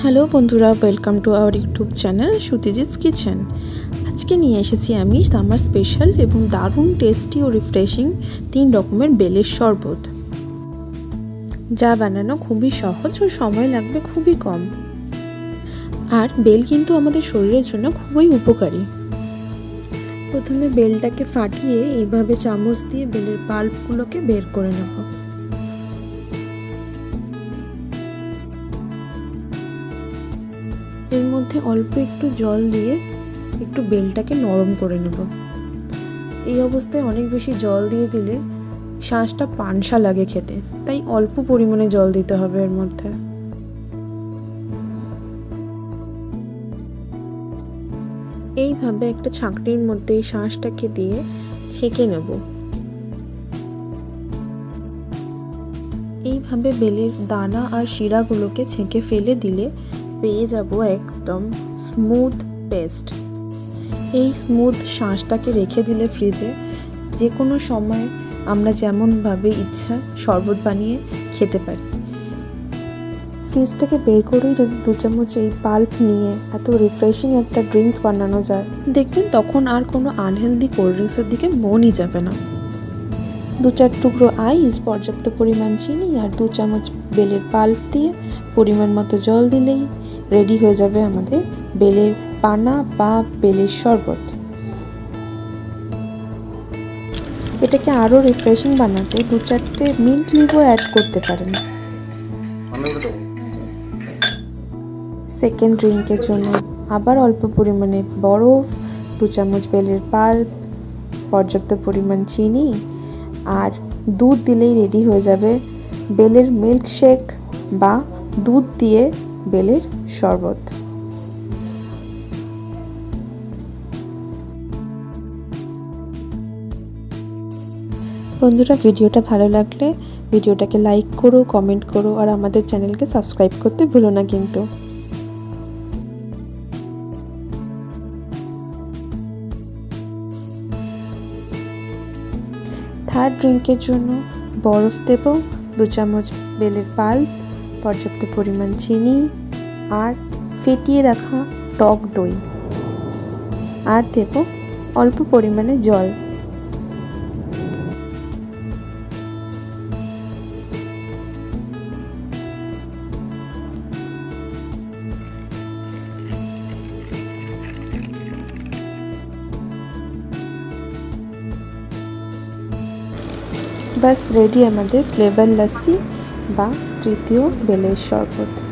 Hello বন্ধুরা, welcome to our YouTube channel সুতিজিৎস kitchen. আজকে নিয়ে এসেছি আমি সামার স্পেশাল এবং দারুণ টেস্টি ও রিফ্রেশিং 3 রকমের বেলের শরবত, যা বানানো খুবই সহজ ও সময় লাগবে খুবই কম। আর বেল কিন্তু আমাদের শরীরের জন্য খুবই উপকারী। প্রথমে বেলটাকে ফাটিয়ে এইভাবে চামচ দিয়ে বেলের পাল্পগুলোকে বের করে নেব। এর মধ্যে অল্প একটু জল দিয়ে একটু বেলটাকে নরম করে নেব। এই অবস্থায় অনেক বেশি জল দিয়ে দিলে শাঁসটা পানসা লাগে খেতে, তাই অল্প পরিমাণে জল দিতে হবে এর মধ্যে। এইভাবে একটা ছাঁকনির মধ্যে এই শাঁসটাকে দিয়ে ছেঁকে নেব। এইভাবে বেলের দানা আর শিরাগুলোকে ছেঁকে ফেলে দিলে পেয়ে যাব একদম স্মুথ পেস্ট। এই স্মুথ শাঁসটাকে রেখে দিলে ফ্রিজে যে কোনো সময় আমরা যেমনভাবে ইচ্ছা শরবত বানিয়ে খেতে পারি। ফ্রিজ থেকে বের করেই যদি 2 চামচ এই পাল্প নিয়ে এত রিফ্রেশিং একটা ড্রিঙ্ক বানানো যায়, দেখবেন তখন আর কোনো আনহেলদি কোল্ড ড্রিঙ্কসের দিকে মনই যাবে না। 2-4 টুকরো আইস, পর্যাপ্ত পরিমাণ চিনি আর 2 চামচ বেলের পাল্প দিয়ে পরিমাণ মতো জল দিলেই রেডি হয়ে যাবে আমাদের বেলের পানা বা বেলের শরবত। এটাকে আরও রিফ্রেশিং বানাতে 2-4টে মিন্ট লিভও অ্যাড করতে পারেন। সেকেন্ড ড্রিঙ্কের জন্য আবার অল্প পরিমাণে বরফ, 2 চামচ বেলের পাল্প, পর্যাপ্ত পরিমাণ চিনি আর দুধ দিলেই রেডি হয়ে যাবে বেলের মিল্কশেক বা দুধ দিয়ে বেলের শরবত। বন্ধুরা, ভিডিওটা ভালো লাগলে ভিডিওটাকে লাইক করো, কমেন্ট করো আর আমাদের চ্যানেলকে সাবস্ক্রাইব করতে ভুলো না কিন্তু। থার্ড ড্রিঙ্কের জন্য বরফ দেব, 2 চামচ বেলের পাল্প, পর্যাপ্ত পরিমাণ চিনি আর ফেটিয়ে রাখা টক দই আর দেব অল্প পরিমাণে জল। বাস রেডি আমাদের ফ্লেভার লস্যি বা তৃতীয় বেলের শরবত।